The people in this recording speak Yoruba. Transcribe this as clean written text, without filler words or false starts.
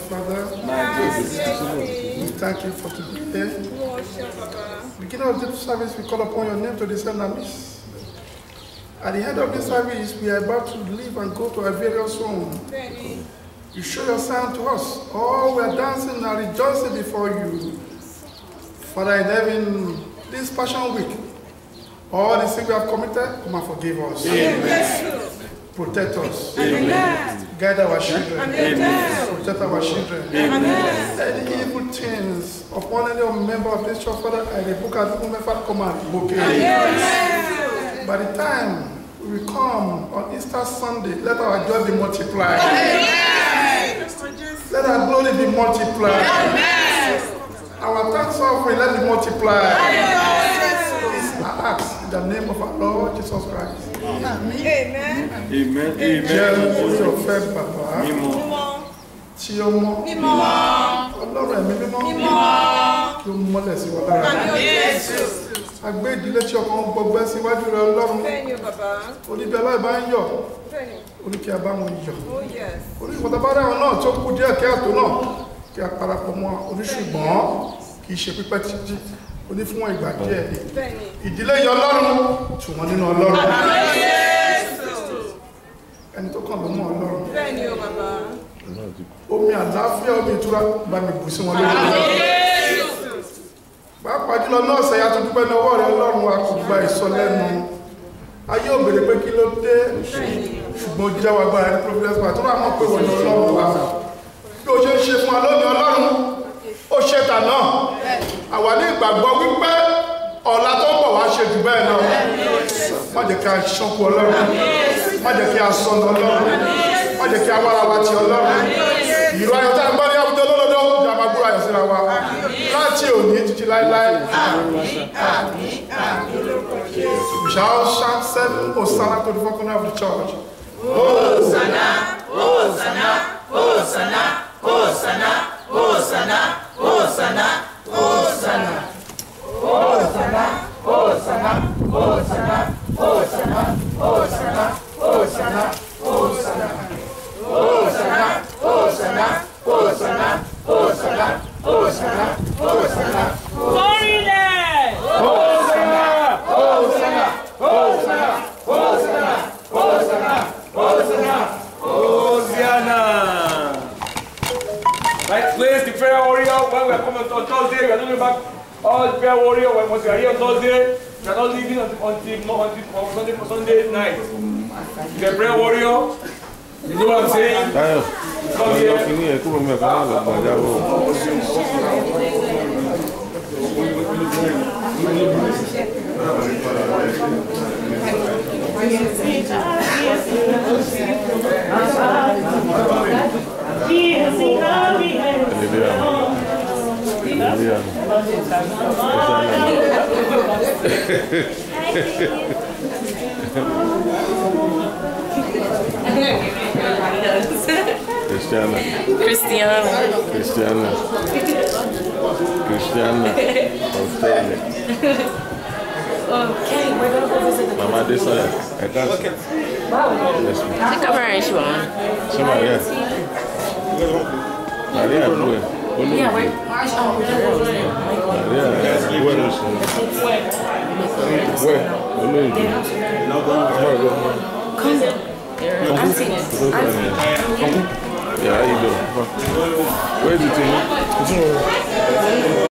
Father. We thank you for today. Beginning of this service, we call upon your name to descend on us. At the end of this service, we are about to leave and go to our various home. You show your sign to us. Oh, we are dancing and rejoicing before you. Father in heaven, this Passion Week, all the sins we have committed, come and forgive us. Amen. Protect us. Amen. Guide our children. Amen. Protect our children. Amen. Any evil things upon any member of this church, Father, I rebuke at the moment, Father, come and rebuke it. By the time we come on Easter Sunday, let our joy be multiplied. Amen. Let our glory be multiplied. Amen. Our thanks offering, let it multiply. Amen. I ask in the name of our Lord Jesus Christ. Amen. Amen. Amen. Agbé ìdílé tí ọkàn gbọgbẹ́ síwájú rẹ̀ Ọlọ́run. Bẹ́ẹ̀ni bàbá. Oníbi aláìbá ń yọ̀. Bẹ́ẹ̀ni. Oníkí abá wọn yọ̀. Oh yes. Oníkọ̀tà bá dáhùn náà tí ó kú díẹ̀ kí àtò náà kí a parapọ̀ mọ́ oníṣùgbọ́n kì í ṣe pípẹ́ títí oní fún ìgbà díẹ̀ ni. Bẹ́ẹ̀ni. Ìdílé yọ Ọlọ́run tù wọ́n nínú Ọlọ́run. Ẹni tó kàn ló mọ̀ Ọlọ́run. Bẹ́ẹ̀ni o bàbá. Omi àlàáfíà omi ìtura bá mi bù sí wọn lórí. Pàápàá jùlọ náà ṣe yàtọ̀ dúpẹ́ ní ọwọ́ rẹ̀ Ọlọ́run wa kò gba ìsọlẹ́nu. Ayé ò béèrè pé kí ló dé ṣùgbọ́n jẹ́ wa gbára ní Providence Park tó rà mọ́ pé wọ́n ní Ọlọ́run wa. Bí o ṣe ń ṣe fún wa lónìí Ọlọ́run, ó ṣe tà náà. Àwa ní ìgbàgbọ́ wípé ọ̀la tó bọ̀ wá ṣe jù bẹ́ẹ̀ náà. Má jẹ́ kí a ṣọ́kù Ọlọ́run. Má jẹ́ kí a sọnù Ọlọ́run. Má jẹ́ kí a wára wa ti Ọlọ́run. Ìró ayọ̀ tá a gbọ́ ní àwùjọ lọ́dọọdọ́ ìjà máa gbúra ayọ̀ síra wa. Láti òní títí láíláí. We shall shout 7 Hosanna to the fountain of the church. Hosanna, Hosanna, Hosanna, Hosanna, Hosanna, Hosanna, Hosanna. Hosanna, Hosanna, Hosanna, Hosanna, Hosanna, Hosanna, Hosanna. Hosanna, Hosanna, Hosanna, Hosanna, Hosanna, Hosanna. Holiness! Hosanna, Hosanna, Hosanna, Hosanna, Hosanna, Hosanna, Hosanna. Right, please, the prayer warrior, when we are coming on Thursday, we are doing back all the prayer warrior. When we are here on Thursday, we are not leaving until Sunday night. The prayer warrior, you know what I'm saying? Come here. Cristiana. Okay, we're gonna go visit the Mama, this one. I can't. Okay. Take a branch, one. Somebody, yeah. Maria, Yeah, we're yeah, how you doing? Where's the team?